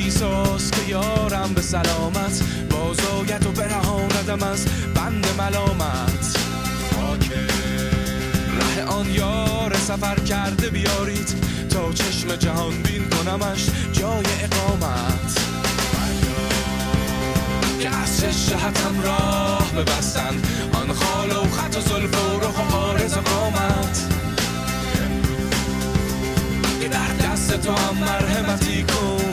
ایساست که یارم به سلامت بازاید و برهاندم از بند ملامت. ره آن یار سفر کرده بیارید تا چشم جهان بین کنمش جای اقامت. که از چه جهتم راه ببستند آن خال و خط و زلف و رخ و عارض و قامت. که در دست تو هم مرحمتی کن